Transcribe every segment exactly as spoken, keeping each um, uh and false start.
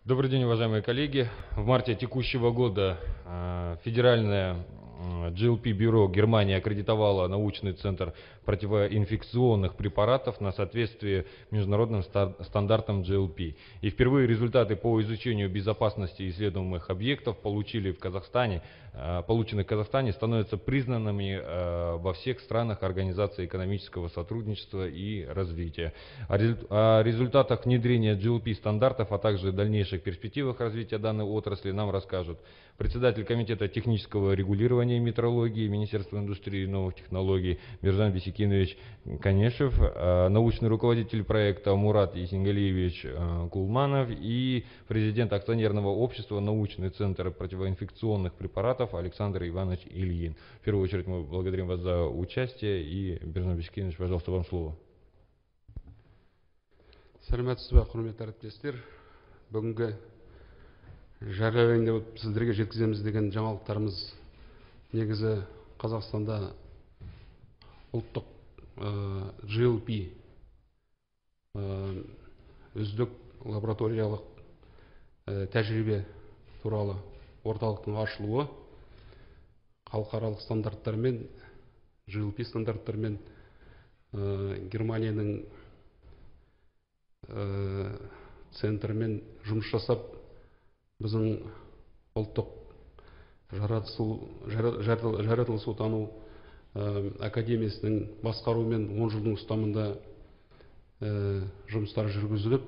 Добрый день, уважаемые коллеги. В марте текущего года федеральное джи эл пи-бюро Германии аккредитовало научный центр противоинфекционных препаратов на соответствие международным стандартам джи эл пи. И впервые результаты по изучению безопасности исследуемых объектов получили в Казахстане, полученных в Казахстане становятся признанными во всех странах Организации экономического сотрудничества и развития. О результатах внедрения джи эл пи стандартов, а также дальнейших перспективах развития данной отрасли нам расскажут председатель Комитета технического регулирования и метрологии Министерства индустрии и новых технологий Миржан Бисекинович Канешев, научный руководитель проекта Мурат Есенгалиевич Кулманов и президент акционерного общества «Научный центр противоинфекционных препаратов» Александр Иванович Ильин. В первую очередь мы благодарим вас за участие, и, Миржан Бисекинович, пожалуйста, вам слово. Сәлеметсіз бе, құрметті әріптестер. Бүгінгі жариялайын деп сіздерге жеткіземіз деген жаңалықтарымыз негізі Қазақстанда ұлттық джи эл пи үздік лабораториялық тәжірибе туралы орталықтың ашылуы, халықаралық стандарттармен, джи эл пи стандарттармен Германияның центрмен жұмыс жасап, біздің ұлттық жаратылыстану академиясының басқаруымен он жылдың ұстамында жұмыстар жүргізіліп,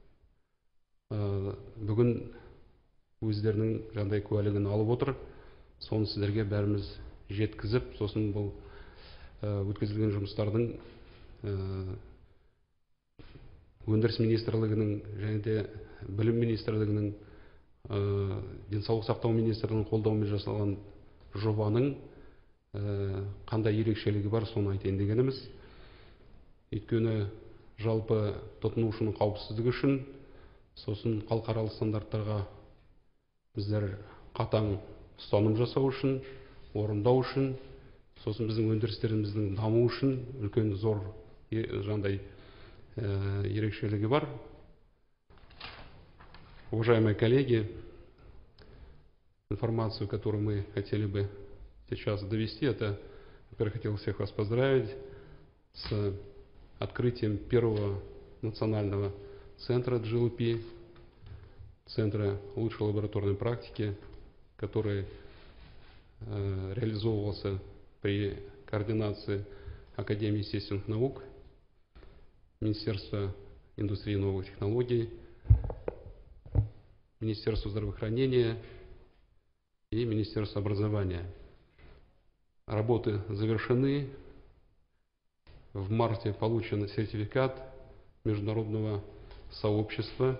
бүгін өздерінің жандай куәлігін алып отыр. Соны сіздерге бәріміз жеткізіп, сосын бұл өткізілген жұмыстардың өндіріс министрлігінің және де білім министрлігінің, денсаулық сақтау министрлігінің қолдауымен жасалған жобаның қандай ерекшелігі бар, соны айтайын дегеніміз. Өйткені жалпы тұтынушының қауіпсіздігі үшін, сосын халықаралық стандарттарға біздер қатаң ұстаным жасау үшін, орындау үшін, сосын біздің өндірістеріміздің даму үшін үлкен зор жандай ерекшелігі бар. Уважаемые коллеги, информацию, которую мы хотели бы сейчас довести, это, во-первых, хотел всех вас поздравить с открытием первого национального центра джи эл пи, центра лучшей лабораторной практики, который э, реализовывался при координации Академии естественных наук, Министерства индустрии и новых технологий, Министерства здравоохранения и Министерства образования. Работы завершены. В марте получен сертификат международного сообщества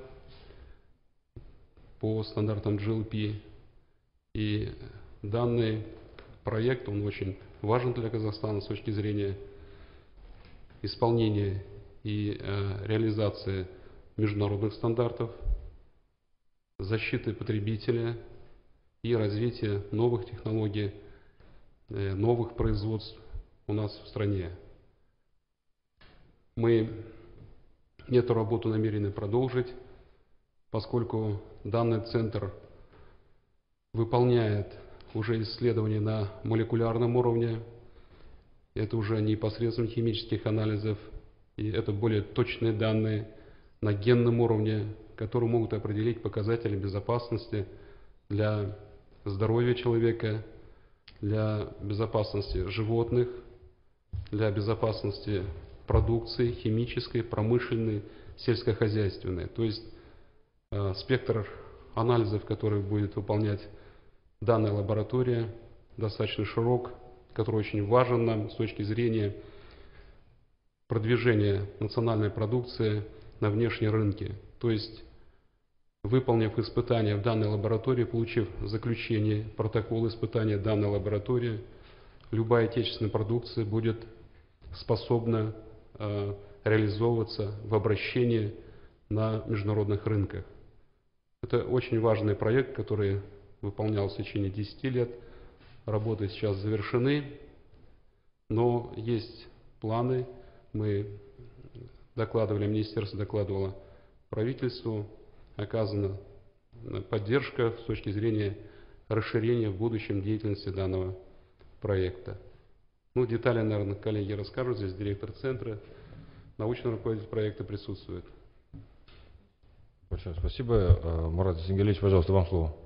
по стандартам джи эл пи. И данный проект, он очень важен для Казахстана с точки зрения исполнения и э, реализации международных стандартов, защиты потребителя и развития новых технологий, э, новых производств у нас в стране. Мы эту работу намерены продолжить, поскольку данный центр выполняет уже исследования на молекулярном уровне. Это уже непосредственно химических анализов, и это более точные данные на генном уровне, которые могут определить показатели безопасности для здоровья человека, для безопасности животных, для безопасности продукции химической, промышленной, сельскохозяйственной. То есть э, спектр анализов, который будет выполнять данная лаборатория, достаточно широк, который очень важен нам с точки зрения продвижения национальной продукции на внешние рынки. То есть, выполнив испытания в данной лаборатории, получив заключение, протокол испытания данной лаборатории, любая отечественная продукция будет способна э, реализовываться в обращении на международных рынках. Это очень важный проект, который выполнялся в течение десяти лет. Работы сейчас завершены, но есть планы. Мы докладывали, министерство докладывало правительству, оказана поддержка с точки зрения расширения в будущем деятельности данного проекта. Ну, детали, наверное, коллеги расскажут. Здесь директор центра, научный руководитель проекта присутствует. Большое спасибо. Мурат Сингелевич, пожалуйста, вам слово.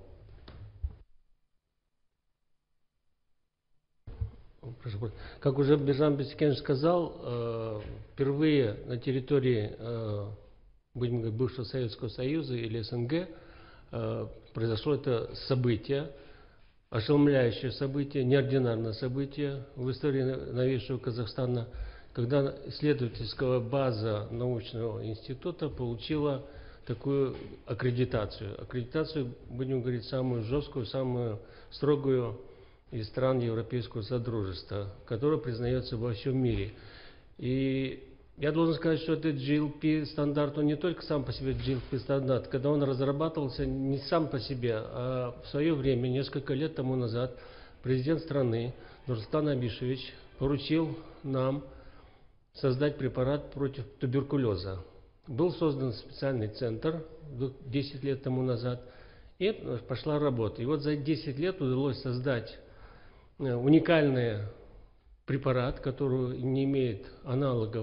Как уже Биржан Бесикенович сказал, впервые на территории, будем говорить, бывшего Советского Союза или СНГ произошло это событие, ошеломляющее событие, неординарное событие в истории новейшего Казахстана, когда исследовательская база научного института получила такую аккредитацию. Аккредитацию, будем говорить, самую жесткую, самую строгую из стран Европейского Содружества, которая признается во всем мире. И я должен сказать, что этот джи эл пи стандарт, он не только сам по себе джи эл пи стандарт, когда он разрабатывался не сам по себе, а в свое время, несколько лет тому назад, президент страны Нурсултан Абишевич поручил нам создать препарат против туберкулеза. Был создан специальный центр десять лет тому назад, и пошла работа. И вот за десять лет удалось создать уникальный препарат, который не имеет аналогов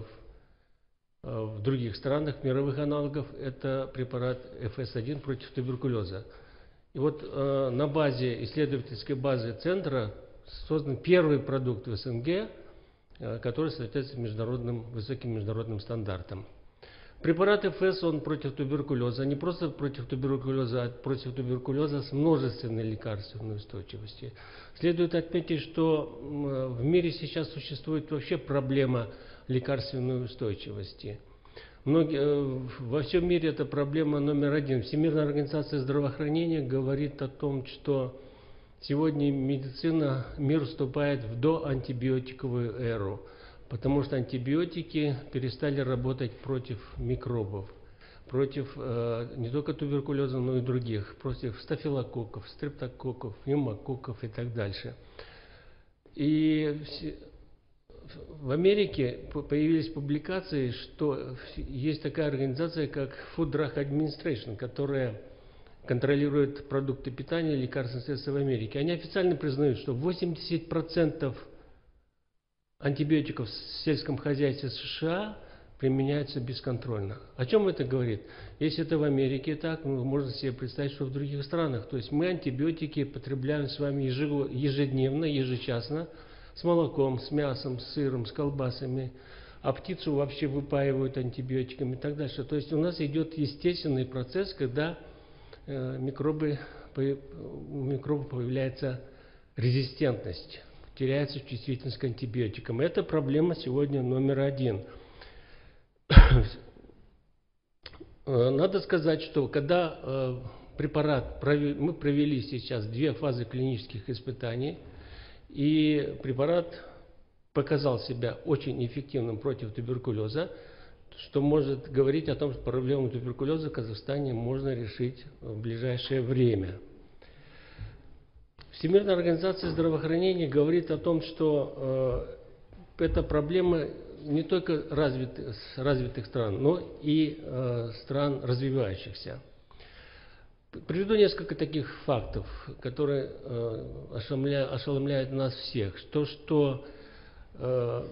в других странах, мировых аналогов. Это препарат эф эс один против туберкулеза. И вот э, на базе, исследовательской базы центра создан первый продукт в СНГ, э, который соответствует международным, высоким международным стандартам. Препарат эф эс, он против туберкулеза, не просто против туберкулеза, а против туберкулеза с множественной лекарственной устойчивостью. Следует отметить, что в мире сейчас существует вообще проблема лекарственной устойчивости. Многие, во всем мире это проблема номер один. Всемирная организация здравоохранения говорит о том, что сегодня медицина, мир вступает в доантибиотиковую эру. Потому что антибиотики перестали работать против микробов, против э, не только туберкулеза, но и других, против стафилококков, стрептококков, пневмококков и так дальше. И в Америке появились публикации, что есть такая организация, как Food Drug Administration, которая контролирует продукты питания и лекарственные средства в Америке. Они официально признают, что восемьдесят процентов антибиотиков в сельском хозяйстве США применяются бесконтрольно. О чем это говорит? Если это в Америке так, ну, можно себе представить, что в других странах. То есть мы антибиотики потребляем с вами ежедневно, ежечасно, с молоком, с мясом, с сыром, с колбасами, а птицу вообще выпаивают антибиотиками и так дальше. То есть у нас идет естественный процесс, когда э, микробы, у микробов появляется резистентность. Теряется чувствительность к антибиотикам. Это проблема сегодня номер один. Надо сказать, что когда э, препарат, прови, мы провели сейчас две фазы клинических испытаний, и препарат показал себя очень эффективным против туберкулеза, что может говорить о том, что проблему туберкулеза в Казахстане можно решить в ближайшее время. Всемирная организация здравоохранения говорит о том, что э, эта проблема не только развитых, развитых стран, но и э, стран развивающихся. Приведу несколько таких фактов, которые э, ошеломляют, ошеломляют нас всех. То, что э,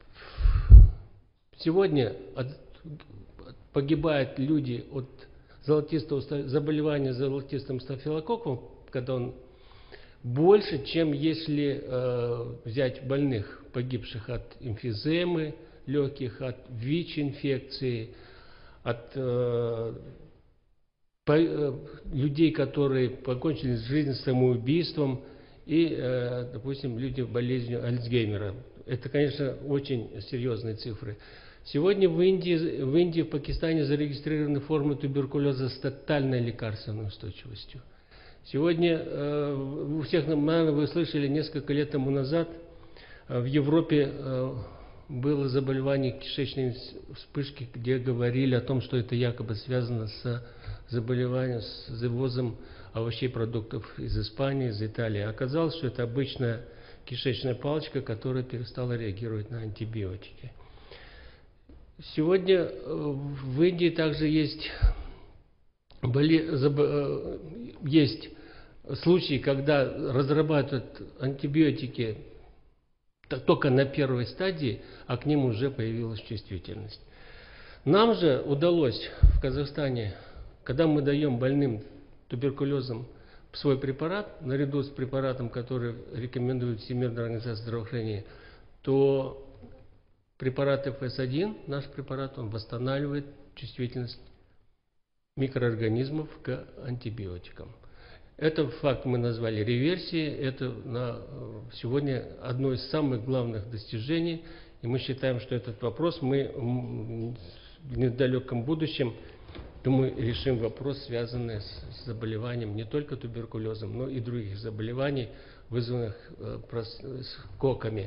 сегодня от, погибают люди от золотистого, заболевания золотистым стафилококком, когда он больше, чем если э, взять больных, погибших от эмфиземы легких, от ВИЧ-инфекции, от э, по, э, людей, которые покончили жизнь самоубийством, и, э, допустим, люди с болезнью Альцгеймера. Это, конечно, очень серьезные цифры. Сегодня в Индии, в Индии, в Пакистане зарегистрированы формы туберкулеза с тотальной лекарственной устойчивостью. Сегодня э, у всех, наверное, вы слышали, несколько лет тому назад э, в Европе э, было заболевание кишечной вспышки, где говорили о том, что это якобы связано с заболеванием, с завозом овощей и продуктов из Испании, из Италии. Оказалось, что это обычная кишечная палочка, которая перестала реагировать на антибиотики. Сегодня э, в Индии также есть боли, заб, есть случаи, когда разрабатывают антибиотики только на первой стадии, а к ним уже появилась чувствительность. Нам же удалось в Казахстане, когда мы даем больным туберкулезом свой препарат, наряду с препаратом, который рекомендует Всемирная организация здравоохранения, то препарат эф эс один, наш препарат, он восстанавливает чувствительность микроорганизмов к антибиотикам. Этот факт мы назвали реверсией. Это на сегодня одно из самых главных достижений. И мы считаем, что этот вопрос мы в недалеком будущем, думаю, решим вопрос, связанный с заболеванием не только туберкулезом, но и других заболеваний, вызванных коками.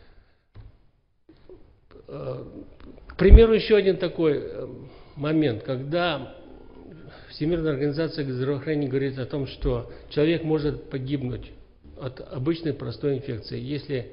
К примеру, еще один такой момент, когда Всемирная организация здравоохранения говорит о том, что человек может погибнуть от обычной простой инфекции, если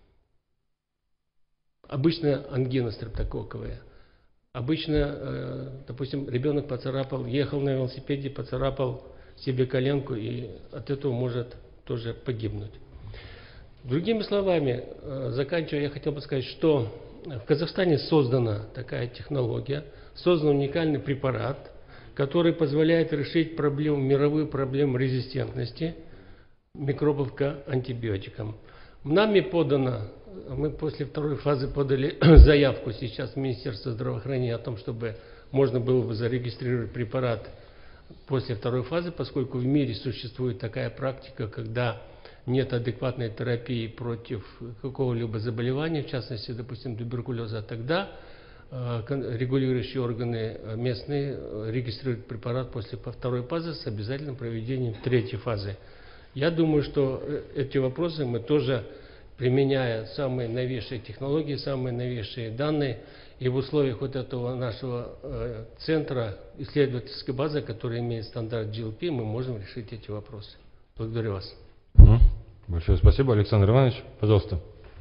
обычная ангина стрептококковая. Обычно, допустим, ребенок поцарапал, ехал на велосипеде, поцарапал себе коленку и от этого может тоже погибнуть. Другими словами, заканчивая, я хотел бы сказать, что в Казахстане создана такая технология, создан уникальный препарат, который позволяет решить проблему, мировую проблему резистентности микробов к антибиотикам. Нами подано, мы после второй фазы подали заявку сейчас в Министерство здравоохранения о том, чтобы можно было бы зарегистрировать препарат после второй фазы, поскольку в мире существует такая практика, когда нет адекватной терапии против какого-либо заболевания, в частности, допустим, туберкулеза, тогда регулирующие органы местные регистрируют препарат после второй фазы с обязательным проведением третьей фазы. Я думаю, что эти вопросы мы тоже, применяя самые новейшие технологии, самые новейшие данные, и в условиях вот этого нашего э, центра, исследовательской базы, которая имеет стандарт джи эл пи, мы можем решить эти вопросы. Благодарю вас. Большое спасибо. Александр Иванович, пожалуйста.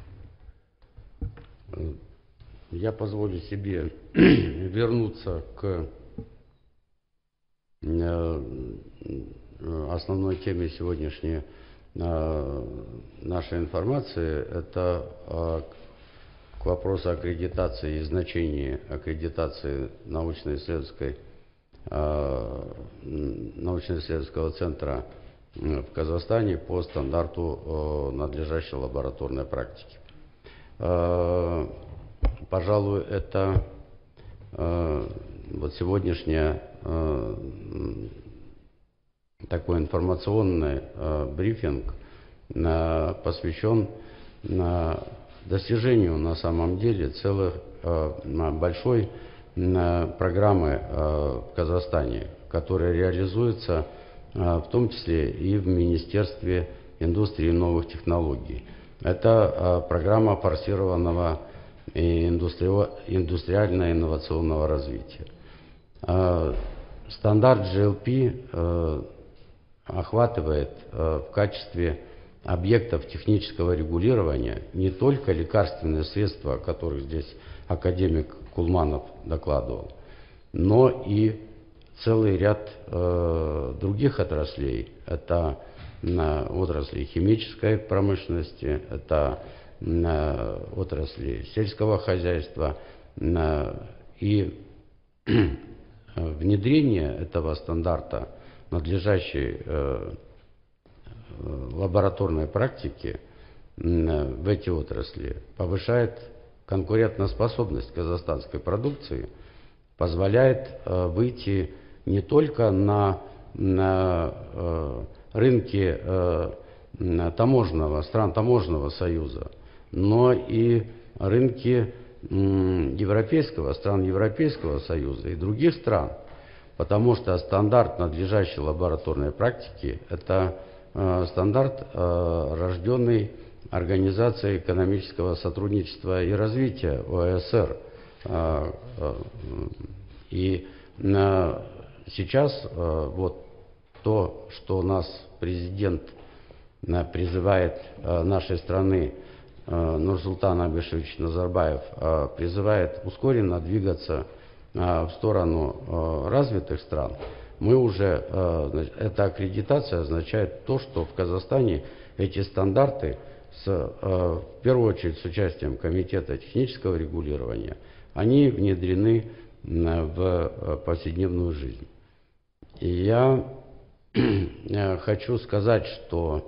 Я позволю себе вернуться к основной теме сегодняшней нашей информации. Это к вопросу аккредитации и значения аккредитации научно-исследовательской, научно-исследовательского центра в Казахстане по стандарту надлежащей лабораторной практики. Пожалуй, это э, вот сегодняшний э, такой информационный э, брифинг э, посвящен э, достижению на самом деле целых э, большой э, программы э, в Казахстане, которая реализуется э, в том числе и в Министерстве индустрии и новых технологий. Это э, программа форсированного и индустриально-инновационного развития. Стандарт джи эл пи охватывает в качестве объектов технического регулирования не только лекарственные средства, о которых здесь академик Кулманов докладывал, но и целый ряд других отраслей. Это отрасли химической промышленности, это отрасли сельского хозяйства, и внедрение этого стандарта надлежащей лабораторной практики в эти отрасли повышает конкурентоспособность казахстанской продукции, позволяет выйти не только на, на рынки таможенного, стран таможенного союза, но и рынки европейского, стран Европейского союза и других стран, потому что стандарт надлежащей лабораторной практики – это э, стандарт, э, рожденный Организацией экономического сотрудничества и развития о э эс эр. Э, э, и э, сейчас э, вот то, что нас президент э, призывает э, нашей страны, Нурсултан Абишевич Назарбаев, призывает ускоренно двигаться в сторону развитых стран, мы уже, э, эта аккредитация означает то, что в Казахстане эти стандарты, с, э, в первую очередь с участием Комитета технического регулирования, они внедрены в повседневную жизнь. И я хочу сказать, что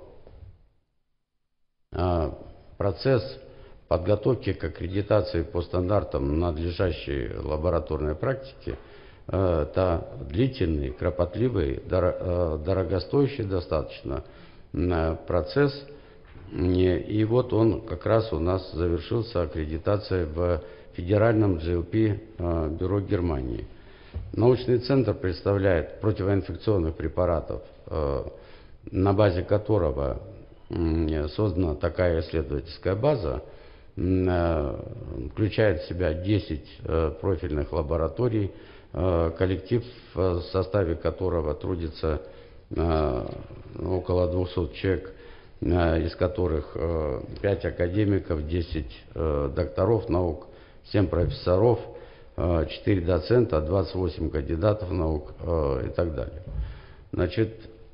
процесс подготовки к аккредитации по стандартам надлежащей лабораторной практики – это длительный, кропотливый, дорогостоящий достаточно процесс. И вот он как раз у нас завершился аккредитацией в Федеральном джи эл пи бюро Германии. Научный центр представляет противоинфекционных препаратов, на базе которого создана такая исследовательская база, включает в себя десять профильных лабораторий, коллектив, в составе которого трудится около двухсот человек, из которых пять академиков, десять докторов наук, семь профессоров, четыре доцента, двадцать восемь кандидатов наук и так далее. Значит,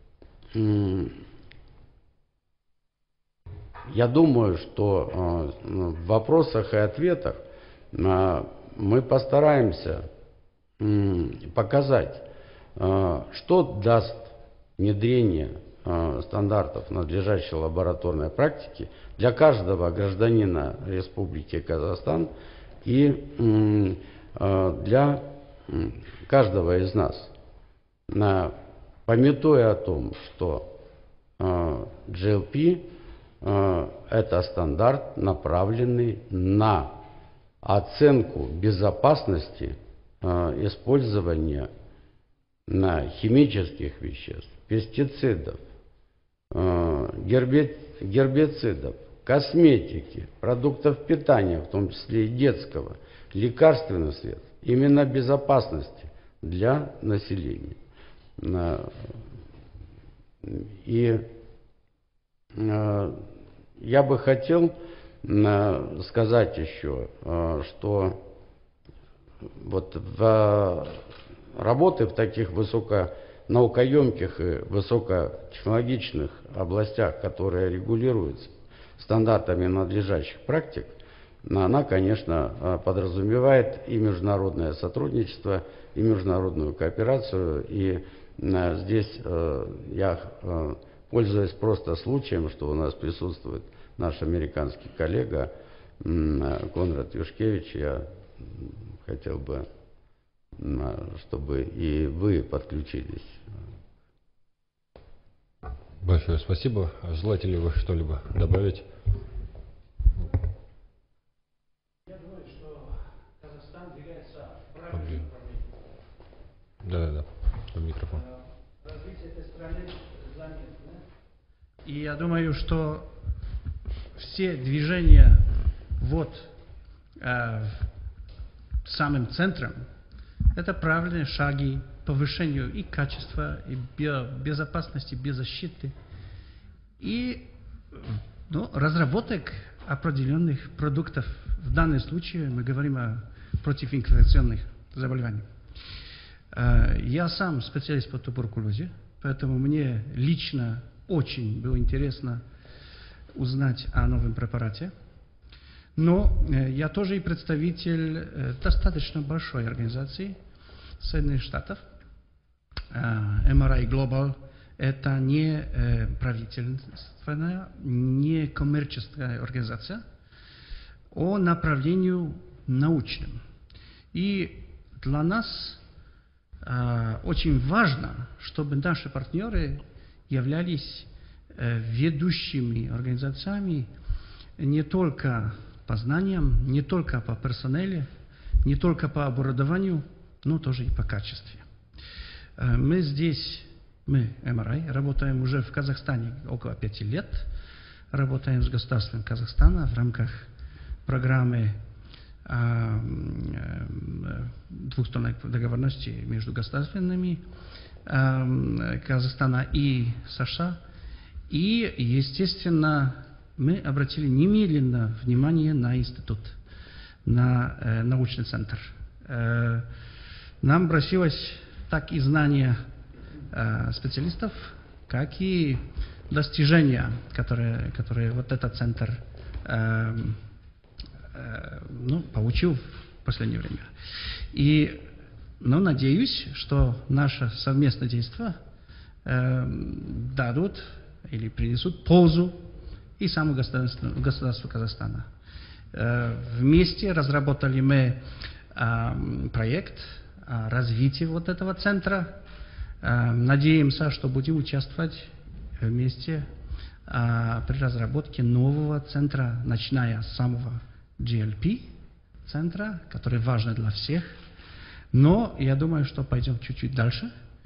я думаю, что в вопросах и ответах мы постараемся показать, что даст внедрение стандартов надлежащей лабораторной практики для каждого гражданина Республики Казахстан и для каждого из нас, памятуя о том, что джи эл пи это стандарт, направленный на оценку безопасности использования химических веществ, пестицидов, гербицидов, косметики, продуктов питания, в том числе и детского, лекарственных средств, именно безопасности для населения. И я бы хотел сказать еще, что вот в работы в таких высоконаукоемких и высокотехнологичных областях, которые регулируются стандартами надлежащих практик, она, конечно, подразумевает и международное сотрудничество, и международную кооперацию. И здесь я, пользуясь просто случаем, что у нас присутствует наш американский коллега Конрад Юшкевич, я хотел бы, чтобы и вы подключились. Большое спасибо. Желаете ли вы что-либо добавить? Я думаю, что Казахстан двигается в правильном направлении. Да-да-да, по микрофону. Развитие этой страны заметно. И я думаю, что все движения вот э, самым центром — это правильные шаги к повышению и качества, и безопасности, беззащиты, и ну, разработок определенных продуктов. В данном случае мы говорим о противоинфекционных заболеваниях. Я сам специалист по туберкулезе, поэтому мне лично очень было интересно узнать о новом препарате. Но я тоже и представитель достаточно большой организации Соединенных Штатов. эм ар ай Global – это не правительственная, не коммерческая организация о направлению научным. И для нас очень важно, чтобы наши партнеры являлись ведущими организациями не только по знаниям, не только по персоналу, не только по оборудованию, но тоже и по качеству. Мы здесь, мы, эм ар ай, работаем уже в Казахстане около пяти лет, работаем с государством Казахстана в рамках программы двухсторонней договоренности между государственными Казахстана и США. И, естественно, мы обратили немедленно внимание на институт, на э, научный центр. Э, нам бросилось так и знания э, специалистов, как и достижения, которые, которые вот этот центр э, э, ну, получил в последнее время. И ну, надеюсь, что наше совместное действие э, дадут или принесут пользу и самому государству, государству Казахстана. Э, вместе разработали мы э, проект э, развития вот этого центра. Э, надеемся, что будем участвовать вместе э, при разработке нового центра, начиная с самого джи эл пи центра, который важен для всех. Но я думаю, что пойдем чуть-чуть дальше.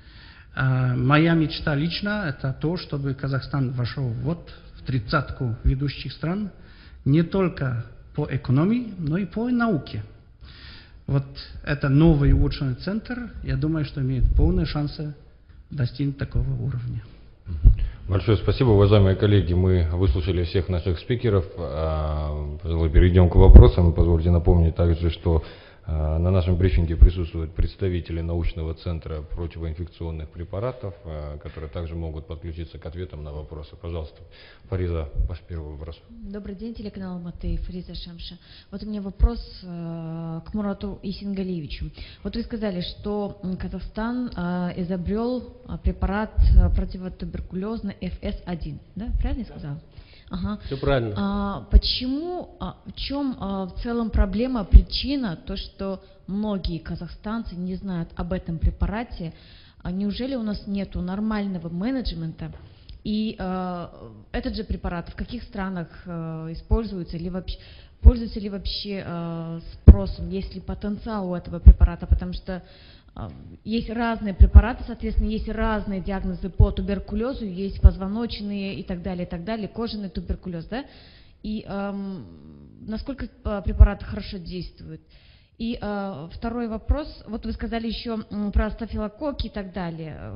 Э, моя мечта лично – это то, чтобы Казахстан вошел вот в тридцатку ведущих стран не только по экономии, но и по науке. Вот это новый улучшенный центр, я думаю, что имеет полные шансы достигнуть такого уровня. Большое спасибо, уважаемые коллеги. Мы выслушали всех наших спикеров. Пожалуй, перейдем к вопросам. Позвольте напомнить также, что на нашем брифинге присутствуют представители научного центра противоинфекционных препаратов, которые также могут подключиться к ответам на вопросы. Пожалуйста, Фариза, ваш первый вопрос. Добрый день, телеканал Алматы, Фариза Шамша. Вот у меня вопрос э, к Мурату Исенгалиевичу. Вот вы сказали, что Казахстан э, изобрел препарат противотуберкулезный эф эс один, да? Правильно я сказала? Ага. Все правильно. А, почему, а, в чем а, в целом проблема, причина, то, что многие казахстанцы не знают об этом препарате? А неужели у нас нету нормального менеджмента? И а, этот же препарат в каких странах а, используется, или вообще, пользуется ли вообще а, спросом, есть ли потенциал у этого препарата? Потому что есть разные препараты, соответственно, есть разные диагнозы по туберкулезу, есть позвоночные и так далее, и так далее, кожаный туберкулез, да? И эм, насколько препараты хорошо действуют? И э, второй вопрос, вот вы сказали еще про стафилококки и так далее.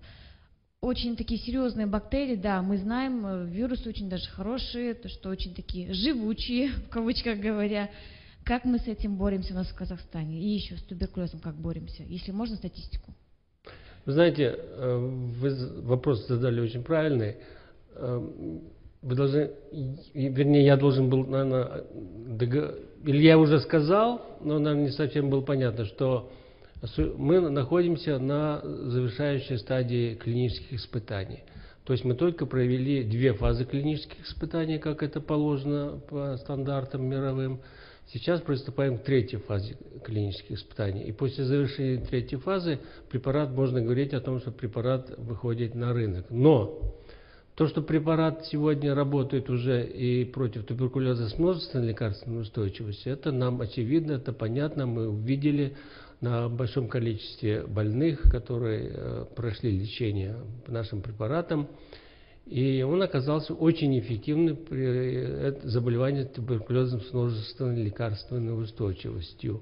Очень такие серьезные бактерии, да, мы знаем, вирусы очень даже хорошие, то, что очень такие живучие, в кавычках говоря. Как мы с этим боремся у нас в Казахстане? И еще с туберкулезом как боремся? Если можно, статистику. Вы знаете, вы вопрос задали очень правильный. Вы должны, вернее, я должен был, наверное, или я уже сказал, но, наверное, не совсем было понятно, что мы находимся на завершающей стадии клинических испытаний. То есть мы только провели две фазы клинических испытаний, как это положено по стандартам мировым. Сейчас приступаем к третьей фазе клинических испытаний. И после завершения третьей фазы препарат, можно говорить о том, что препарат выходит на рынок. Но то, что препарат сегодня работает уже и против туберкулеза с множественной лекарственной устойчивостью, это нам очевидно, это понятно. Мы увидели на большом количестве больных, которые э, прошли лечение нашим препаратом. И он оказался очень эффективным при заболевании туберкулезом с множественной лекарственной устойчивостью.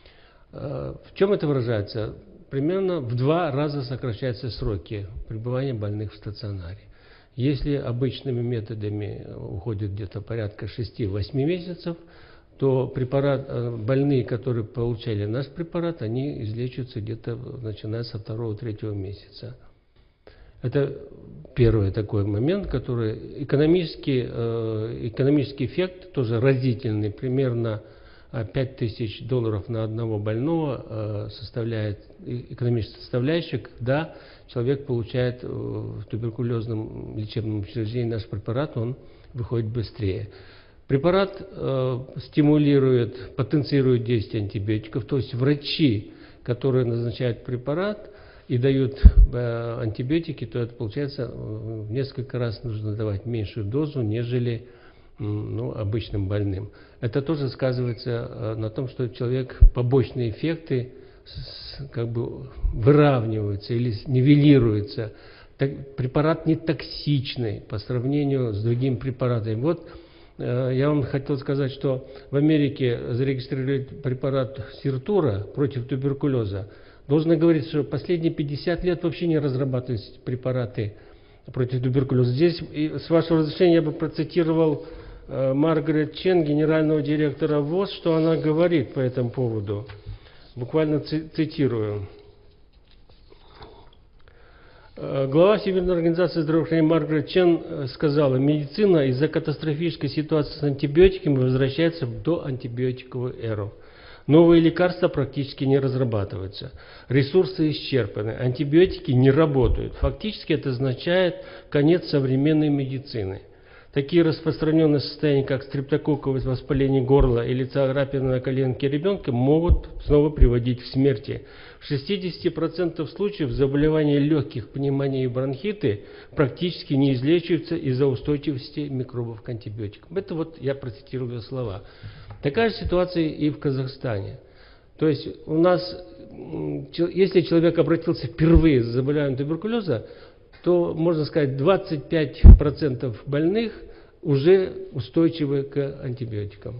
В чем это выражается? Примерно в два раза сокращаются сроки пребывания больных в стационаре. Если обычными методами уходит где-то порядка шести-восьми месяцев, то препарат, больные, которые получали наш препарат, они излечиваются где-то начиная со второго-третьего месяца. Это первый такой момент, который экономический, экономический эффект тоже разительный, примерно пять тысяч долларов на одного больного составляет экономическая составляющая, когда человек получает в туберкулезном лечебном учреждении наш препарат, он выходит быстрее. Препарат стимулирует, потенцирует действие антибиотиков, то есть врачи, которые назначают препарат и дают э, антибиотики, то это получается в несколько раз нужно давать меньшую дозу, нежели ну, обычным больным. Это тоже сказывается э, на том, что человек побочные эффекты с, как бы выравниваются или нивелируются. Так, препарат не токсичный по сравнению с другими препаратами. Вот э, я вам хотел сказать, что в Америке зарегистрировали препарат Сиртура против туберкулеза. Должно говорить, что последние пятьдесят лет вообще не разрабатывались препараты против туберкулеза. Здесь, с вашего разрешения, я бы процитировал э, Маргарет Чен, генерального директора ВОЗ, что она говорит по этому поводу. Буквально цитирую. Глава Всемирной организации здравоохранения Маргарет Чен сказала, медицина из-за катастрофической ситуации с антибиотиками возвращается в доантибиотиковую эру. Новые лекарства практически не разрабатываются. Ресурсы исчерпаны. Антибиотики не работают. Фактически это означает конец современной медицины. Такие распространенные состояния, как стрептококковое воспаление горла или царапина на коленке ребенка, могут снова приводить к смерти. В шестидесяти процентах случаев заболевания легких, пневмонии и бронхиты практически не излечиваются из-за устойчивости микробов к антибиотикам. Это вот я процитирую слова. Такая же ситуация и в Казахстане. То есть у нас, если человек обратился впервые с заболеванием туберкулеза, то, можно сказать, двадцать пять процентов больных уже устойчивы к антибиотикам.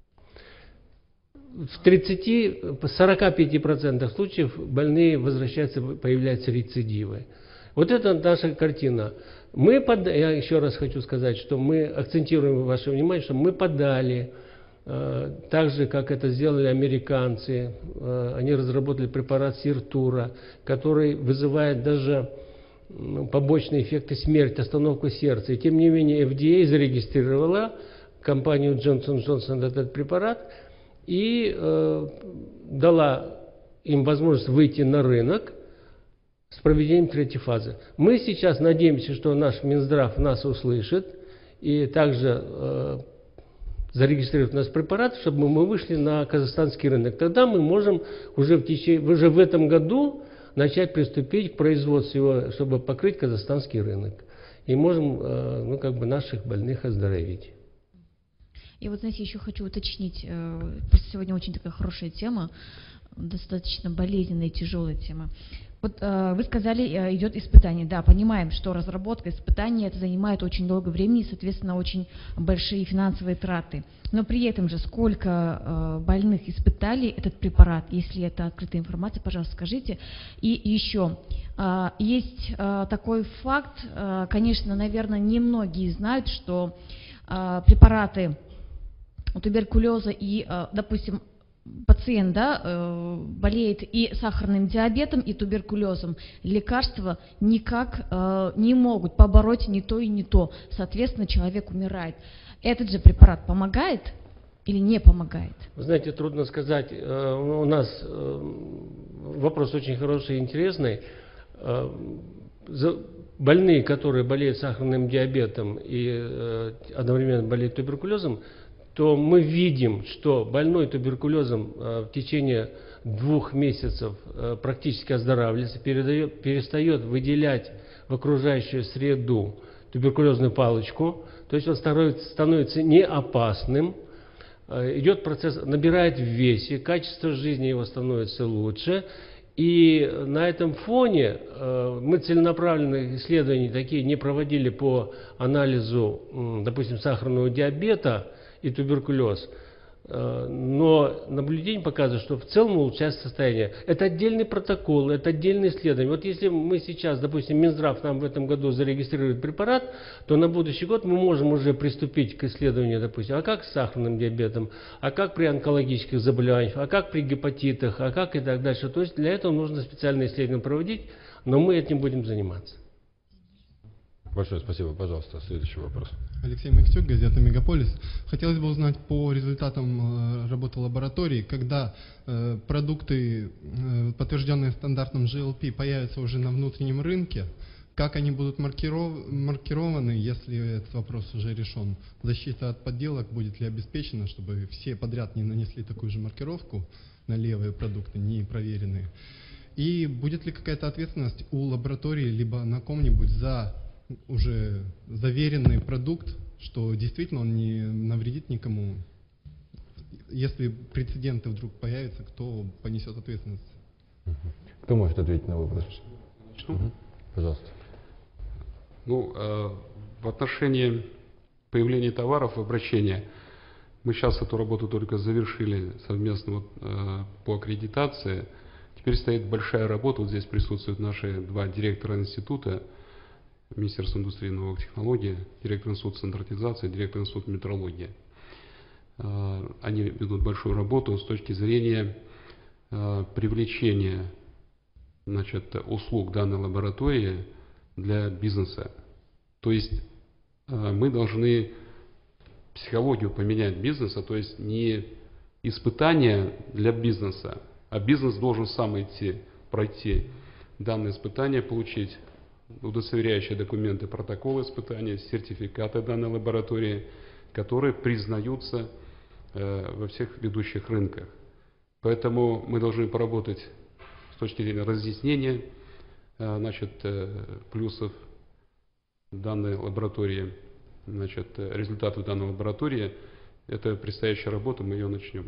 В тридцати-сорока пяти процентах случаев больные возвращаются, появляются рецидивы. Вот это наша картина. Мы под... Я еще раз хочу сказать, что мы акцентируем ваше внимание, что мы подали, э, так же, как это сделали американцы, э, они разработали препарат Сиртура, который вызывает даже побочные эффекты смерти, остановку сердца. И тем не менее эф ди эй зарегистрировала компанию Johnson энд Johnson этот препарат и э, дала им возможность выйти на рынок с проведением третьей фазы. Мы сейчас надеемся, что наш Минздрав нас услышит и также э, зарегистрирует наш препарат, чтобы мы вышли на казахстанский рынок. Тогда мы можем уже в, течение, уже в этом году начать приступить к производству его, чтобы покрыть казахстанский рынок. И можем э, ну, как бы наших больных оздоровить. И вот, знаете, еще хочу уточнить, э, просто сегодня очень такая хорошая тема, достаточно болезненная и тяжелая тема. Вот э, вы сказали, э, идет испытание. Да, понимаем, что разработка, испытания, это занимает очень долго времени и, соответственно, очень большие финансовые траты. Но при этом же, сколько э, больных испытали этот препарат, если это открытая информация, пожалуйста, скажите. И еще, э, есть э, такой факт, э, конечно, наверное, немногие знают, что э, препараты туберкулеза и, э, допустим, пациент, да, э, болеет и сахарным диабетом, и туберкулезом, лекарства никак э, не могут побороть ни то и не то. Соответственно, человек умирает. Этот же препарат помогает или не помогает? Вы знаете, трудно сказать. Э, у нас э, вопрос очень хороший и интересный. Э, за, больные, которые болеют сахарным диабетом и э, одновременно болеют туберкулезом, то мы видим, что больной туберкулезом э, в течение двух месяцев э, практически оздоравливается, передает, перестает выделять в окружающую среду туберкулезную палочку, то есть он становится, становится не опасным, э, идет процесс, набирает в весе, качество жизни его становится лучше, и на этом фоне э, мы целенаправленных исследований такие не проводили по анализу, э, допустим, сахарного диабета и туберкулез. Но наблюдение показывает, что в целом улучшается состояние. Это отдельный протокол, это отдельное исследование. Вот если мы сейчас, допустим, Минздрав нам в этом году зарегистрирует препарат, то на будущий год мы можем уже приступить к исследованию, допустим, а как с сахарным диабетом, а как при онкологических заболеваниях, а как при гепатитах, а как и так дальше. То есть для этого нужно специальные исследования проводить, но мы этим будем заниматься. Большое спасибо. Пожалуйста, следующий вопрос. Алексей Максюк, газета «Мегаполис». Хотелось бы узнать по результатам работы лаборатории, когда э, продукты, э, подтвержденные стандартом джи эл пи, появятся уже на внутреннем рынке, как они будут маркиров... маркированы, если этот вопрос уже решен. Защита от подделок будет ли обеспечена, чтобы все подряд не нанесли такую же маркировку на левые продукты, не проверенные. И будет ли какая-то ответственность у лаборатории, либо на ком-нибудь за уже заверенный продукт, что действительно он не навредит никому. Если прецеденты вдруг появятся, кто понесет ответственность? Кто может ответить на вопрос? Начну? Угу. Пожалуйста. Ну, э, в отношении появления товаров в обращение, мы сейчас эту работу только завершили совместно вот, э, по аккредитации. Теперь стоит большая работа. Вот здесь присутствуют наши два директора института, Министерство индустрии и новых технологий, директор института стандартизации, директор института метрологии. Они ведут большую работу с точки зрения привлечения, значит, услуг данной лаборатории для бизнеса. То есть мы должны психологию поменять бизнеса, то есть не испытания для бизнеса, а бизнес должен сам идти, пройти данные испытания, получить удостоверяющие документы, протоколы испытания, сертификаты данной лаборатории, которые признаются э, во всех ведущих рынках. Поэтому мы должны поработать с точки зрения разъяснения э, значит, э, плюсов данной лаборатории, значит, э, результатов данной лаборатории. Это предстоящая работа, мы ее начнем.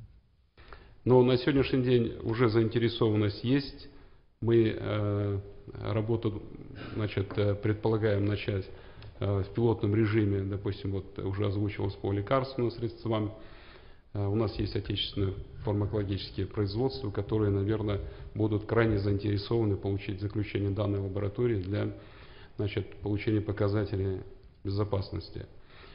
Но на сегодняшний день уже заинтересованность есть. Мы э, работу, значит, предполагаем начать э, в пилотном режиме, допустим, вот уже озвучивалось по лекарственным средствам. Э, у нас есть отечественные фармакологические производства, которые, наверное, будут крайне заинтересованы получить заключение данной лаборатории для, значит, получения показателей безопасности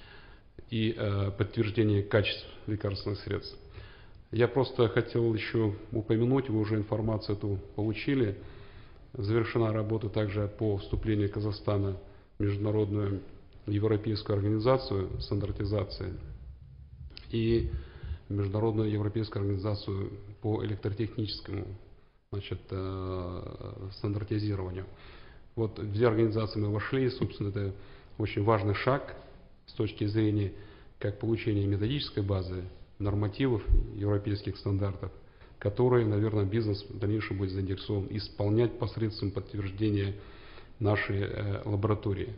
и э, подтверждения качества лекарственных средств. Я просто хотел еще упомянуть, вы уже информацию эту получили. Завершена работа также по вступлению Казахстана в международную европейскую организацию стандартизации и международную европейскую организацию по электротехническому, значит, стандартизированию. Вот в две организации мы вошли, и, собственно, это очень важный шаг с точки зрения как получения методической базы, нормативов европейских стандартов, которые, наверное, бизнес в дальнейшем будет заинтересован исполнять посредством подтверждения нашей э, лаборатории.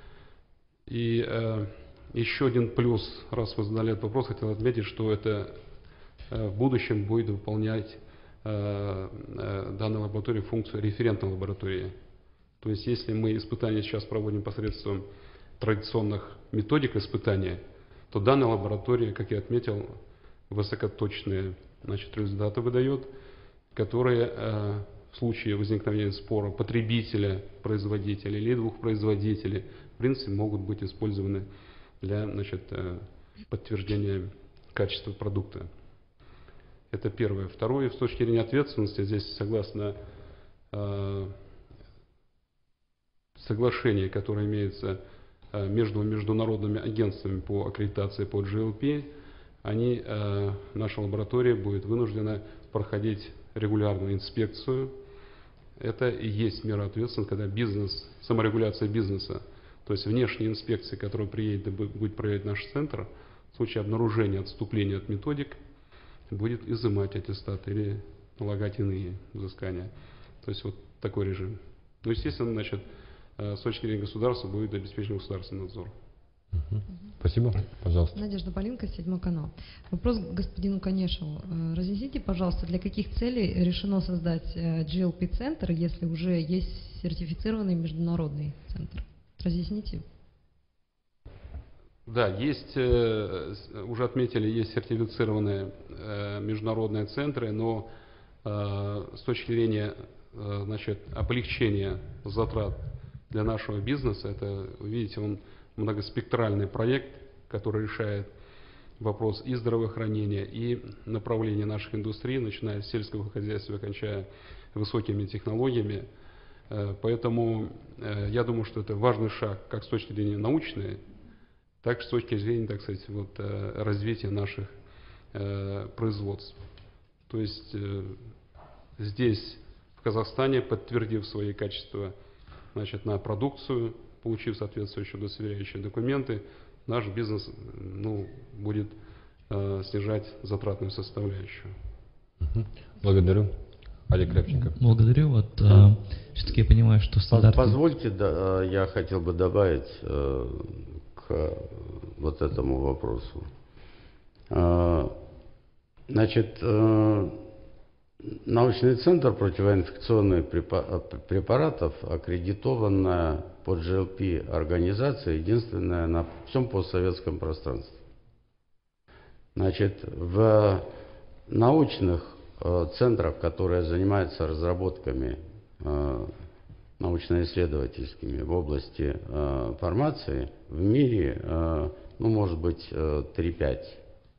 И э, еще один плюс, раз вы задали этот вопрос, хотел отметить, что это э, в будущем будет выполнять э, э, данная лаборатория функцию референтной лаборатории. То есть, если мы испытания сейчас проводим посредством традиционных методик испытания, то данная лаборатория, как я отметил, высокоточные, значит, результаты выдает, которые э, в случае возникновения спора потребителя, производителя или двух производителей, в принципе, могут быть использованы для, значит, э, подтверждения качества продукта. Это первое. Второе, с точки зрения ответственности, здесь согласно э, соглашению, которое имеется э, между международными агентствами по аккредитации по джи эл пи, они, э, наша лаборатория будет вынуждена проходить регулярную инспекцию. Это и есть мера ответственности, когда бизнес, саморегуляция бизнеса, то есть внешние инспекции, которые приедет и будет проверять наш центр, в случае обнаружения отступления от методик, будет изымать аттестат или налагать иные взыскания. То есть вот такой режим. Ну, естественно, значит, э, с точки зрения государства будет обеспечен государственный надзор. Угу. Спасибо. Пожалуйста. Надежда Полинка, Седьмой канал. Вопрос к господину Конешеву. Разъясните, пожалуйста, для каких целей решено создать джи эл пи-центр, если уже есть сертифицированный международный центр? Разъясните. Да, есть, уже отметили, есть сертифицированные международные центры, но с точки зрения, значит, облегчения затрат для нашего бизнеса, это, видите, он многоспектральный проект, который решает вопрос и здравоохранения, и направления наших индустрий, начиная с сельского хозяйства, кончая высокими технологиями. Поэтому я думаю, что это важный шаг как с точки зрения научной, так и с точки зрения, так сказать, вот, развития наших производств. То есть здесь, в Казахстане, подтвердив свои качества, значит, на продукцию, получив соответствующие удостоверяющие документы, наш бизнес, ну, будет э, снижать затратную составляющую. Благодарю. Олег Рябченко. Благодарю. Вот, э, все-таки я понимаю, что стандарты... Позвольте, да, я хотел бы добавить э, к вот этому вопросу. Э, значит, э, научный центр противоинфекционных препаратов аккредитованная по джи эл пи организация, единственная на всем постсоветском пространстве. Значит, в научных э, центрах, которые занимаются разработками э, научно-исследовательскими в области э, фармации, в мире, э, ну, может быть, э, три-пять.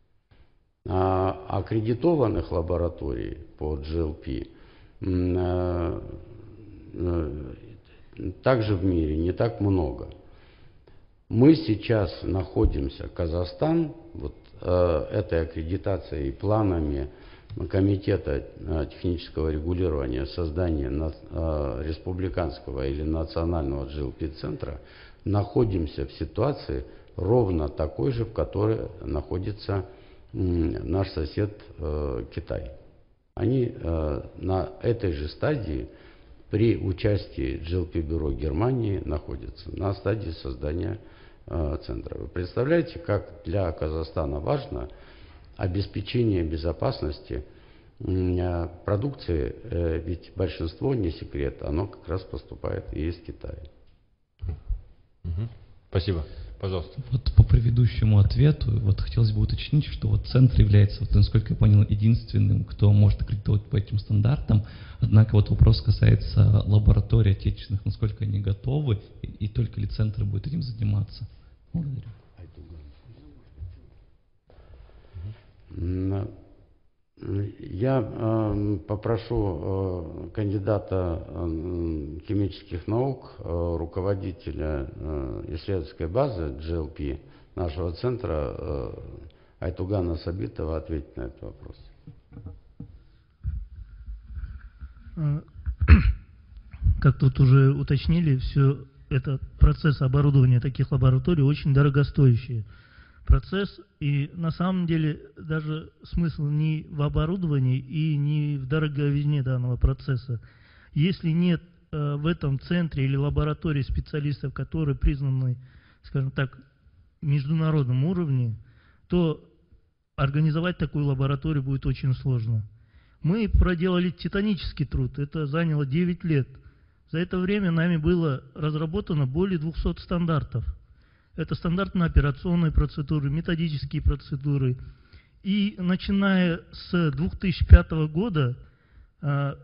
А аккредитованных лабораторий по джи эл пи также в мире не так много. Мы сейчас находимся, Казахстан, вот э, этой аккредитацией и планами Комитета э, технического регулирования создания на, э, республиканского или национального джи эл пи-центра, находимся в ситуации ровно такой же, в которой находится э, наш сосед э, Китай. Они э, на этой же стадии при участии джи эл пи-бюро Германии находятся, на стадии создания э, центра. Вы представляете, как для Казахстана важно обеспечение безопасности э, продукции, э, ведь большинство, не секрет, оно как раз поступает и из Китая. Угу. Спасибо. Пожалуйста. Вот по предыдущему ответу, вот хотелось бы уточнить, что вот центр является, вот, насколько я понял, единственным, кто может аккредитовать по этим стандартам. Однако вот вопрос касается лабораторий отечественных, насколько они готовы, и, и только ли центр будет этим заниматься. Благодарю. Я э, попрошу э, кандидата э, химических наук, э, руководителя э, исследовательской базы джи эл пи нашего центра э, Айтугана Сабитова ответить на этот вопрос. Как тут уже уточнили, все этот процесс оборудования таких лабораторий очень дорогостоящий процесс, и на самом деле даже смысл не в оборудовании и не в дороговизне данного процесса. Если нет э, в этом центре или лаборатории специалистов, которые признаны, скажем так, международном уровне, то организовать такую лабораторию будет очень сложно. Мы проделали титанический труд, это заняло девять лет. За это время нами было разработано более двухсот стандартов. Это стандартно-операционные процедуры, методические процедуры. И начиная с две тысячи пятого года э,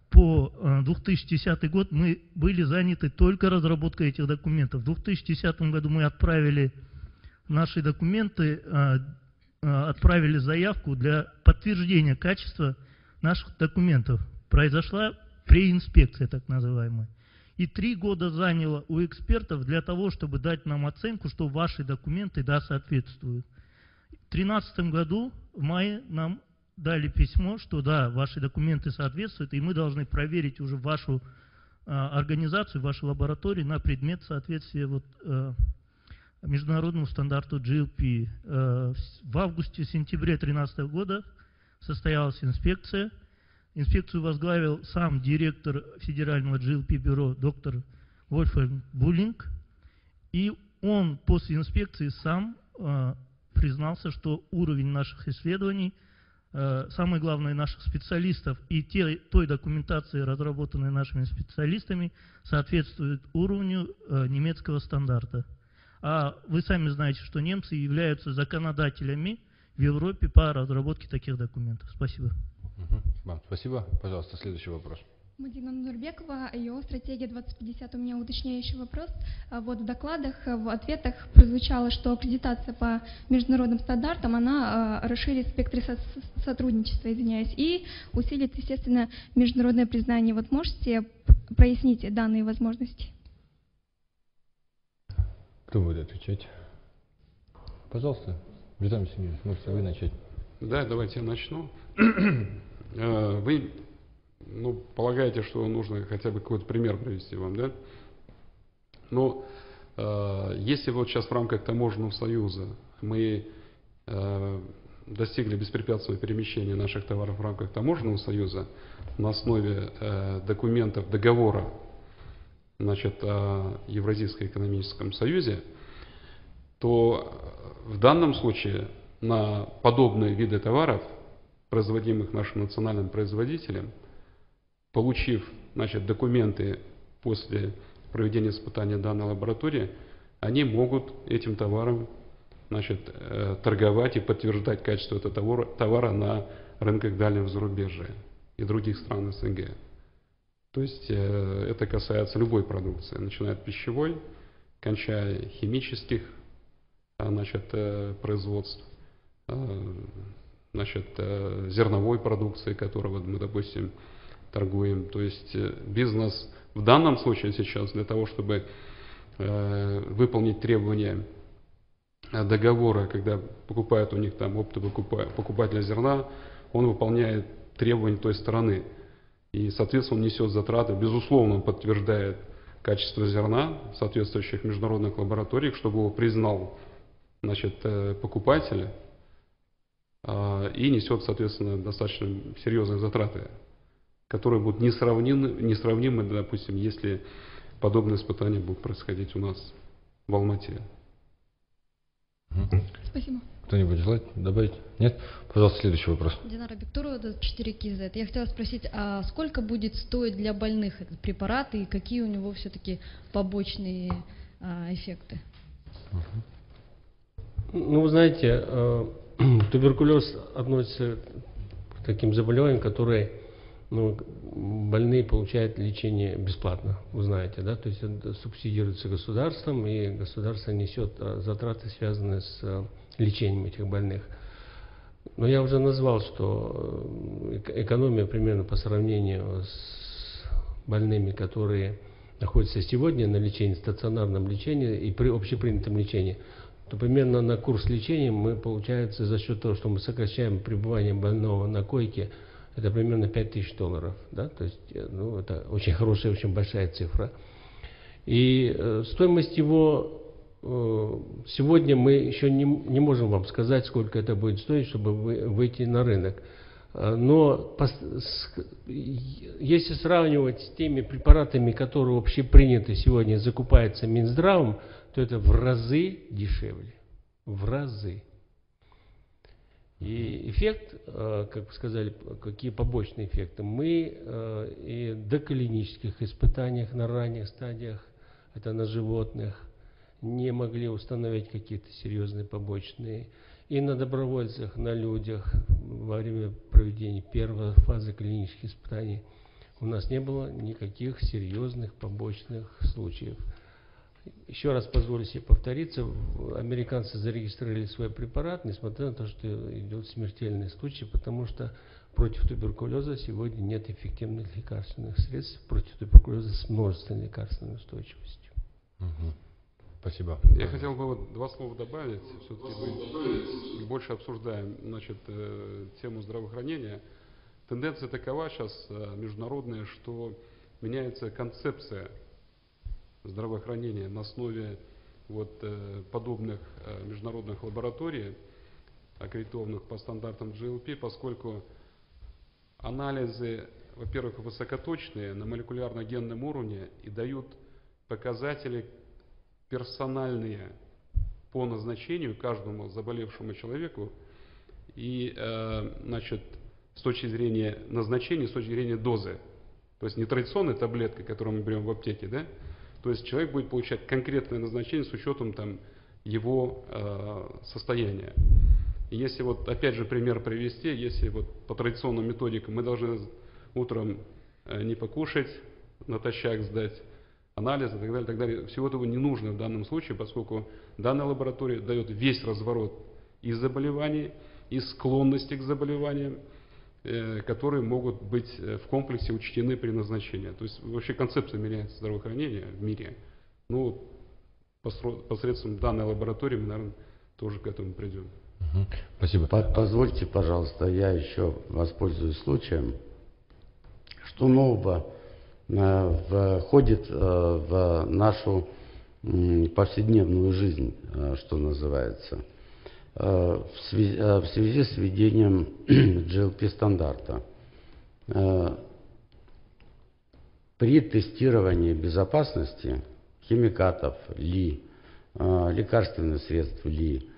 по две тысячи десятый год мы были заняты только разработкой этих документов. В две тысячи десятом году мы отправили наши документы, э, э, отправили заявку для подтверждения качества наших документов. Произошла преинспекция, так называемая. И три года заняло у экспертов для того, чтобы дать нам оценку, что ваши документы, да, соответствуют. В две тысячи тринадцатом году, в мае, нам дали письмо, что да, ваши документы соответствуют, и мы должны проверить уже вашу а, организацию, вашу лабораторию на предмет соответствия вот, а, международному стандарту джи эл пи. А, в августе-сентябре две тысячи тринадцатого года состоялась инспекция. Инспекцию возглавил сам директор федерального джи эл пи-бюро доктор Вольфганг Буллинг. И он после инспекции сам э, признался, что уровень наших исследований, э, самое главное наших специалистов и те, той документации, разработанной нашими специалистами, соответствует уровню э, немецкого стандарта. А вы сами знаете, что немцы являются законодателями в Европе по разработке таких документов. Спасибо. Вам спасибо. Пожалуйста, следующий вопрос. Мадина Нурбекова, ИО «Стратегия двадцать пятьдесят». У меня уточняющий вопрос. Вот в докладах, в ответах прозвучало, что аккредитация по международным стандартам, она расширит спектр со сотрудничества, извиняюсь, и усилит, естественно, международное признание. Вот можете прояснить данные возможности? Кто будет отвечать? Пожалуйста, Биржан Бисекенович, можете вы начать. Да, давайте я начну. Вы, ну, полагаете, что нужно хотя бы какой-то пример привести вам, да? Но э, если вот сейчас в рамках таможенного союза мы э, достигли беспрепятственного перемещения наших товаров в рамках таможенного союза на основе э, документов договора, значит, о Евразийском экономическом союзе, то в данном случае на подобные виды товаров, производимых нашим национальным производителем, получив, значит, документы после проведения испытания данной лаборатории, они могут этим товаром, значит, э, торговать и подтверждать качество этого товара, товара на рынках дальнего зарубежья и других стран эс эн гэ. То есть э, это касается любой продукции, начиная от пищевой, кончая химических, значит, э, производств, э, значит, зерновой продукции, которую мы, допустим, торгуем. То есть бизнес в данном случае сейчас для того, чтобы э, выполнить требования договора, когда покупают у них там оптовый покупатель зерна, он выполняет требования той стороны. И, соответственно, он несет затраты. Безусловно, он подтверждает качество зерна в соответствующих международных лабораториях, чтобы его признал, значит, покупатель, и несет, соответственно, достаточно серьезные затраты, которые будут несравнимы, несравнимы, допустим, если подобные испытания будут происходить у нас в Алмате. Спасибо. Кто-нибудь желает добавить? Нет? Пожалуйста, следующий вопрос. Динара Бектурова, двадцать четыре кей зет. Я хотела спросить, а сколько будет стоить для больных этот препарат и какие у него все-таки побочные а, эффекты? Ну, вы знаете, э, туберкулез относится к таким заболеваниям, которые, ну, больные получают лечение бесплатно, вы знаете, да, то есть это субсидируется государством, и государство несет затраты, связанные с лечением этих больных. Но я уже назвал, что экономия примерно по сравнению с больными, которые находятся сегодня на лечении, стационарном лечении и при общепринятом лечении, то примерно на курс лечения мы, получается, за счет того, что мы сокращаем пребывание больного на койке, это примерно пять тысяч долларов, да, то есть, ну, это очень хорошая, очень большая цифра. И э, стоимость его э, сегодня мы еще не, не можем вам сказать, сколько это будет стоить, чтобы вы, выйти на рынок. Но пос, с, если сравнивать с теми препаратами, которые общеприняты сегодня, закупаются Минздравом, то это в разы дешевле, в разы. И эффект, как вы сказали, какие побочные эффекты, мы и до клинических испытаниях на ранних стадиях, это на животных, не могли установить какие-то серьезные побочные. И на добровольцах, на людях во время проведения первой фазы клинических испытаний у нас не было никаких серьезных побочных случаев. Еще раз позволю себе повториться, американцы зарегистрировали свой препарат, несмотря на то, что идет смертельный случай, потому что против туберкулеза сегодня нет эффективных лекарственных средств, против туберкулеза с множественной лекарственной устойчивостью. Угу. Спасибо. Я хотел бы вот два слова добавить. Все-таки мы больше обсуждаем, значит, тему здравоохранения. Тенденция такова сейчас международная, что меняется концепция здравоохранения на основе вот подобных международных лабораторий, аккредитованных по стандартам джи эл пи, поскольку анализы, во-первых, высокоточные на молекулярно-генном уровне и дают показатели персональные по назначению каждому заболевшему человеку и, э, значит, с точки зрения назначения, с точки зрения дозы. То есть не традиционная таблетка, которую мы берем в аптеке, да? То есть человек будет получать конкретное назначение с учетом там его э, состояния. И если вот опять же пример привести, если вот по традиционным методикам мы должны утром э, не покушать, натощак сдать анализ и так далее, так далее. Всего этого не нужно в данном случае, поскольку данная лаборатория дает весь разворот и заболеваний, и склонности к заболеваниям, э, которые могут быть в комплексе учтены при назначении. То есть вообще концепция меняется здравоохранения в мире. Ну, посредством данной лаборатории мы, наверное, тоже к этому придем. Угу. Спасибо. Позвольте, пожалуйста, я еще воспользуюсь случаем. Что нового входит в нашу повседневную жизнь, что называется, в связи, в связи с введением джи эл пи стандарта. При тестировании безопасности химикатов Ли, лекарственных средств Ли,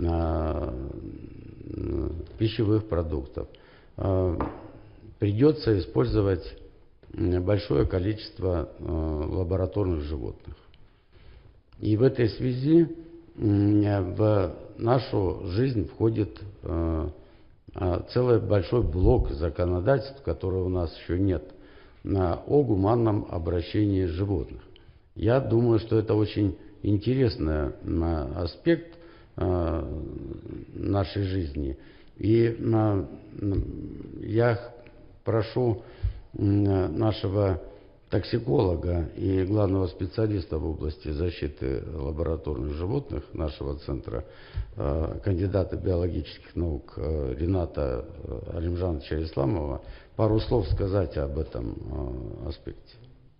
пищевых продуктов придется использовать большое количество э, лабораторных животных. И в этой связи э, в нашу жизнь входит э, э, целый большой блок законодательств, которого у нас еще нет, э, о гуманном обращении животных. Я думаю, что это очень интересный э, аспект э, нашей жизни. И э, я прошу нашего токсиколога и главного специалиста в области защиты лабораторных животных нашего центра, кандидата биологических наук Рената Алимжановича Исламова, пару слов сказать об этом аспекте.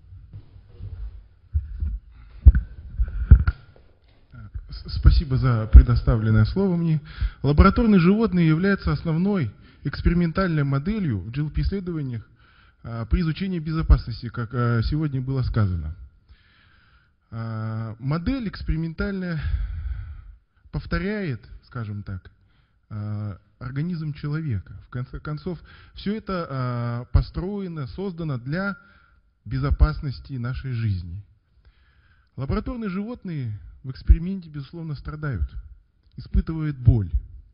Спасибо за предоставленное слово мне. Лабораторные животные являются основной экспериментальной моделью в джи эл пи-исследованиях при изучении безопасности, как сегодня было сказано. Модель экспериментальная повторяет, скажем так, организм человека. В конце концов, все это построено, создано для безопасности нашей жизни. Лабораторные животные в эксперименте, безусловно, страдают, испытывают боль.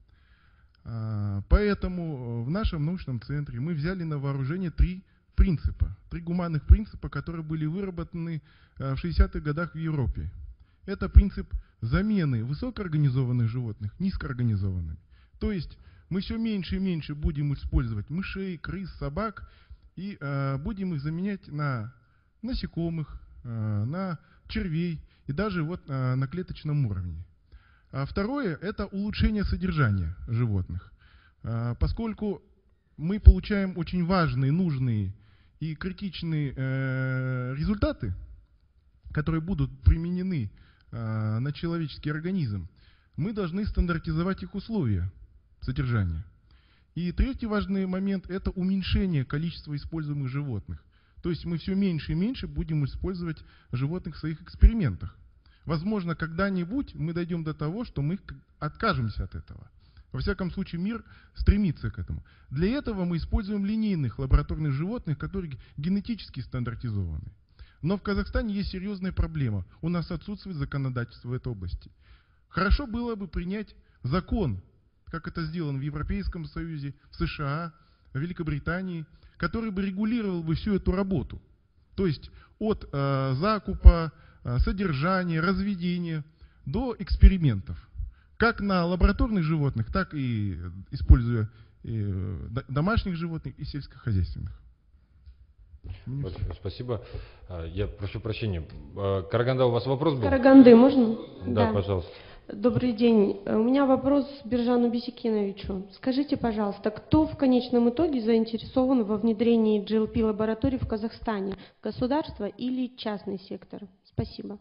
Поэтому в нашем научном центре мы взяли на вооружение три принципа, три гуманных принципа, которые были выработаны в шестидесятых годах в Европе. Это принцип замены высокоорганизованных животных низкоорганизованными. То есть мы все меньше и меньше будем использовать мышей, крыс, собак и будем их заменять на насекомых, на червей и даже вот на клеточном уровне. А второе – это улучшение содержания животных. Поскольку мы получаем очень важные, нужные и критичные результаты, которые будут применены на человеческий организм, мы должны стандартизовать их условия содержания. И третий важный момент – это уменьшение количества используемых животных. То есть мы все меньше и меньше будем использовать животных в своих экспериментах. Возможно, когда-нибудь мы дойдем до того, что мы откажемся от этого. Во всяком случае, мир стремится к этому. Для этого мы используем линейных лабораторных животных, которые генетически стандартизованы. Но в Казахстане есть серьезная проблема. У нас отсутствует законодательство в этой области. Хорошо было бы принять закон, как это сделано в Европейском Союзе, в США, в Великобритании, который бы регулировал бы всю эту работу. То есть от э, закупа, э, содержания, разведения до экспериментов. Как на лабораторных животных, так и используя и, э, домашних животных и сельскохозяйственных. Спасибо. Я прошу прощения. Караганда, у вас вопрос был? Караганды, можно? Да, да, пожалуйста. Добрый день. У меня вопрос Биржану Бисекиновичу. Скажите, пожалуйста, кто в конечном итоге заинтересован во внедрении джи эл пи-лабораторий в Казахстане? Государство или частный сектор? Спасибо.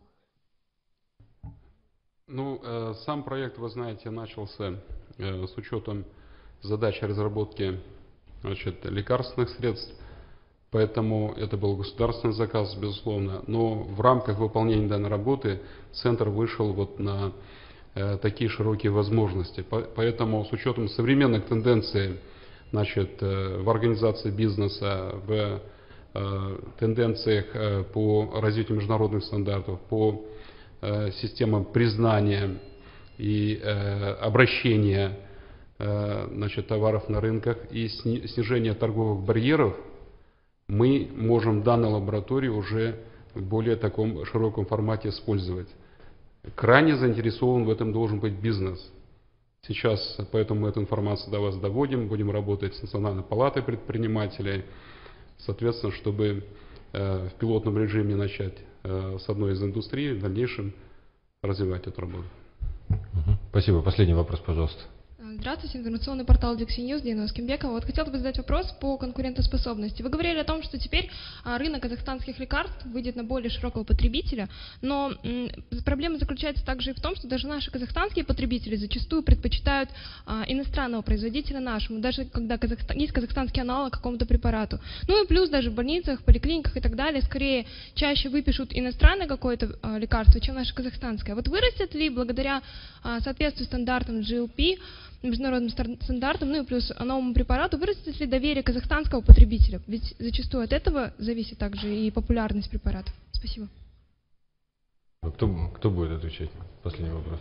Ну, э, сам проект, вы знаете, начался э, с учетом задачи разработки, значит, лекарственных средств. Поэтому это был государственный заказ, безусловно. Но в рамках выполнения данной работы Центр вышел вот на э, такие широкие возможности. По, поэтому с учетом современных тенденций, значит, э, в организации бизнеса, в э, тенденциях э, по развитию международных стандартов, по э, системам признания и э, обращения э, значит, товаров на рынках и сни, снижения торговых барьеров, мы можем данную лабораторию уже в более таком широком формате использовать. Крайне заинтересован в этом должен быть бизнес. Сейчас поэтому мы эту информацию до вас доводим, будем работать с Национальной палатой предпринимателей, соответственно, чтобы э, в пилотном режиме начать э, с одной из индустрий, в дальнейшем развивать эту работу. Спасибо. Последний вопрос, пожалуйста. Здравствуйте, информационный портал Dixie News, Дина Оскимбекова. Вот хотела бы задать вопрос по конкурентоспособности. Вы говорили о том, что теперь рынок казахстанских лекарств выйдет на более широкого потребителя, но проблема заключается также и в том, что даже наши казахстанские потребители зачастую предпочитают иностранного производителя нашему, даже когда Казахстан, есть казахстанский аналог какому-то препарату. Ну и плюс даже в больницах, поликлиниках и так далее, скорее чаще выпишут иностранное какое-то лекарство, чем наше казахстанское. Вот вырастет ли благодаря соответствию стандартам джи эл пи, международным стандартам, ну и плюс новому препарату, вырастет ли доверие казахстанского потребителя? Ведь зачастую от этого зависит также и популярность препаратов. Спасибо. Кто, кто будет отвечать? Последний вопрос.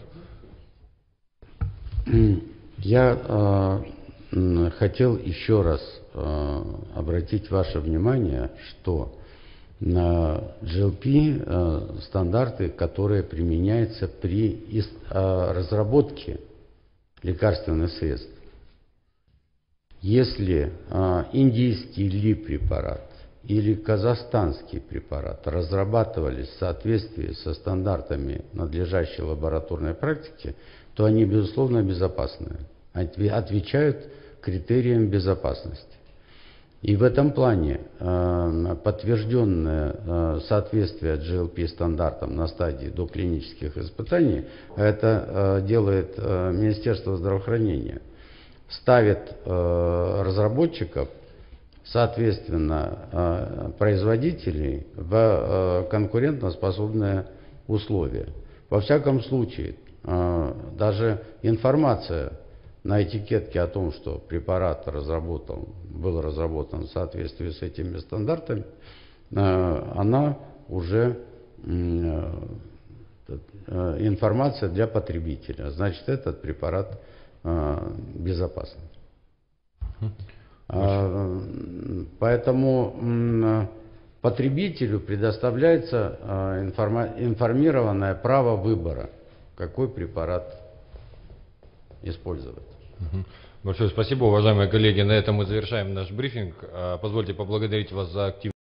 Я э, хотел еще раз э, обратить ваше внимание, что на джи эл пи э, стандарты, которые применяются при из, э, разработке лекарственных средств. Если а, индийский ли препарат или казахстанский препарат разрабатывались в соответствии со стандартами надлежащей лабораторной практики, то они, безусловно, безопасны, отвечают критериям безопасности. И в этом плане э, подтвержденное э, соответствие джи эл пи стандартам на стадии доклинических испытаний, это э, делает э, Министерство здравоохранения, ставит э, разработчиков, соответственно, э, производителей в э, конкурентоспособные условия. Во всяком случае, э, даже информация на этикетке о том, что препарат разработан, был разработан в соответствии с этими стандартами, она уже информация для потребителя. Значит, этот препарат безопасен. Поэтому потребителю предоставляется информированное право выбора, какой препарат использовать. Большое спасибо, уважаемые коллеги. На этом мы завершаем наш брифинг. Позвольте поблагодарить вас за активность.